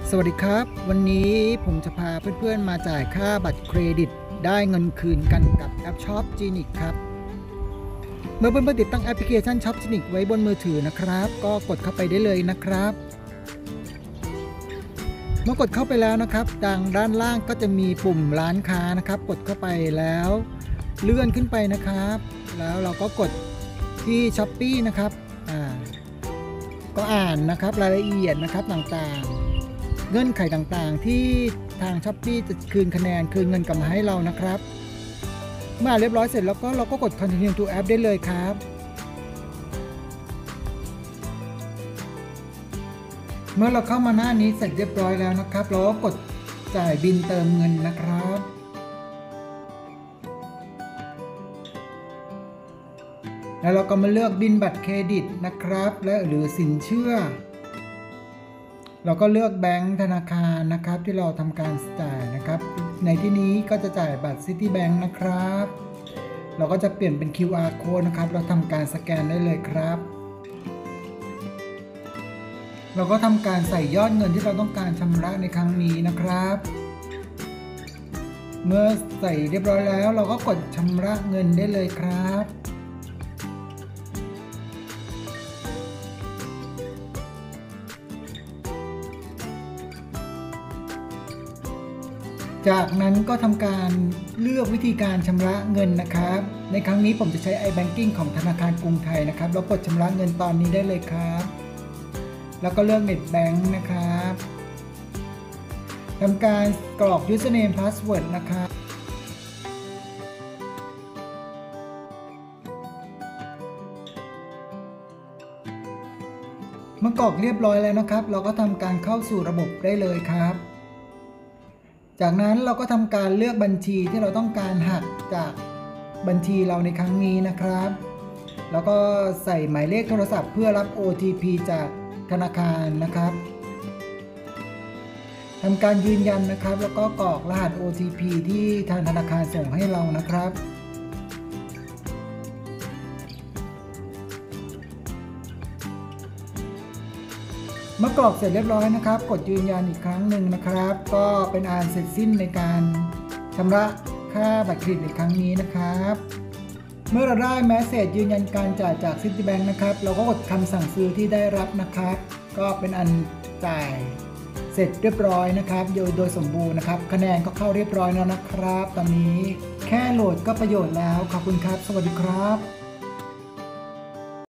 สวัสดีครับวันนี้ผมจะพาเพื่อนๆมาจ่ายค่าบัตรเครดิตได้เงินคืนกันกับแอปช็อปจีนิกครับเมื่อเพื่อนๆติดตั้งแอปพลิเคชันช็อปจีนิกไว้บนมือถือนะครับก็กดเข้าไปได้เลยนะครับเมื่อกดเข้าไปแล้วนะครับทางด้านล่างก็จะมีปุ่มร้านค้านะครับกดเข้าไปแล้วเลื่อนขึ้นไปนะครับแล้วเราก็กดที่ Shopee นะครับก็อ่านนะครับรายละเอียดนะครับต่างๆเงื่อนไขต่างๆที่ทาง Shopee จะคืนคะแนนคืนเงินกลับมาให้เรานะครับเมื่อเรียบร้อยเสร็จแล้วก็เราก็กด Continue to App ได้เลยครับเมื่อเราเข้ามาหน้านี้เสร็จเรียบร้อยแล้วนะครับเราก็กดจ่ายบิลเติมเงินนะครับแล้วเราก็มาเลือกบิลบัตรเครดิตนะครับและหรือสินเชื่อเราก็เลือกแบงก์ธนาคารนะครับที่เราทำการจ่ายนะครับในที่นี้ก็จะจ่ายบัตร Citibank นะครับเราก็จะเปลี่ยนเป็น QR code นะครับเราทำการสแกนได้เลยครับเราก็ทำการใส่ยอดเงินที่เราต้องการชำระในครั้งนี้นะครับเมื่อใส่เรียบร้อยแล้วเราก็กดชำระเงินได้เลยครับจากนั้นก็ทำการเลือกวิธีการชำระเงินนะครับในครั้งนี้ผมจะใช้ iBanking ของธนาคารกรุงไทยนะครับเรากดชำระเงินตอนนี้ได้เลยครับแล้วก็เลือก Net Bank นะครับทำการกรอก Username Password นะครับเมื่อกรอกเรียบร้อยแล้วนะครับเราก็ทำการเข้าสู่ระบบได้เลยครับจากนั้นเราก็ทำการเลือกบัญชีที่เราต้องการหักจากบัญชีเราในครั้งนี้นะครับแล้วก็ใส่หมายเลขโทรศัพท์เพื่อรับ OTP จากธนาคารนะครับทำการยืนยันนะครับแล้วก็กรอกรหัส OTP ที่ทางธนาคารส่งให้เรานะครับเมื่อกรอกเสร็จเรียบร้อยนะครับกดยืนยันอีกครั้งหนึ่งนะครับก็เป็นอันเสร็จสิ้นในการชำระค่าบัตรเครดิตในครั้งนี้นะครับเมื่อเราได้แมสเสจยืนยันการจ่ายจาก Citibank นะครับเราก็กดคำสั่งซื้อที่ได้รับนะครับก็เป็นอันจ่ายเสร็จเรียบร้อยนะครับโดยสมบูรณ์นะครับคะแนนก็เข้าเรียบร้อยแล้วนะครับตอนนี้แค่โหลดก็ประโยชน์แล้วขอบคุณครับสวัสดีครับ